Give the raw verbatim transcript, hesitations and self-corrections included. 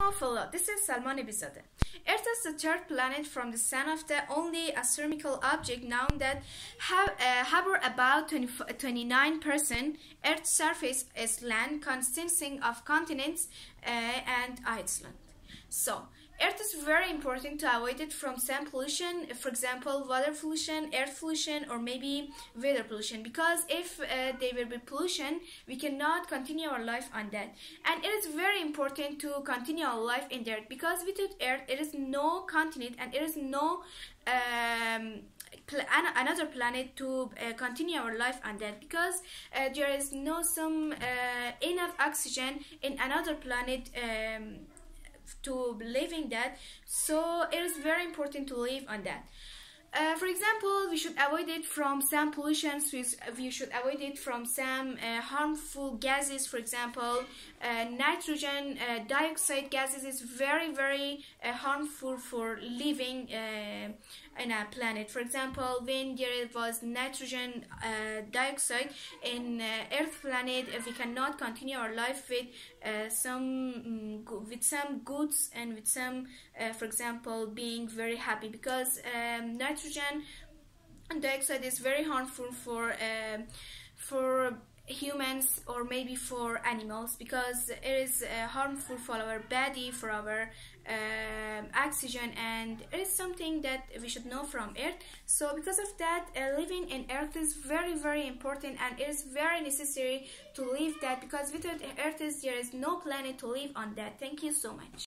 Hello, this is Salman Ibizadeh. Earth is the third planet from the Sun, of the only astronomical object known that have, uh, hover about twenty-nine percent. Earth's surface is land consisting of continents uh, and islands. So, Earth is very important to avoid it from some pollution, for example, water pollution, air pollution, or maybe weather pollution. Because if uh, there will be pollution, we cannot continue our life on that. And it is very important to continue our life in the Earth, because without Earth, there is no continent and there is no um, another planet to uh, continue our life on that, because uh, there is no some uh, enough oxygen in another planet um, to live in that. So it is very important to live on that. Uh, for example, we should avoid it from some pollutions. We should avoid it from some uh, harmful gases. For example, uh, nitrogen uh, dioxide gases is very very uh, harmful for living uh, in a planet. For example, when there was nitrogen uh, dioxide in uh, Earth planet, we cannot continue our life with uh, some um, with some goods and with some, uh, for example, being very happy, because um, nitrogen dioxide is very harmful for uh, for humans or maybe for animals, because it is uh, harmful for our body, for our uh, oxygen, and it is something that we should know from Earth. So because of that, uh, living in Earth is very very important, and it is very necessary to live that, because without Earth there is no planet to live on that. Thank you so much.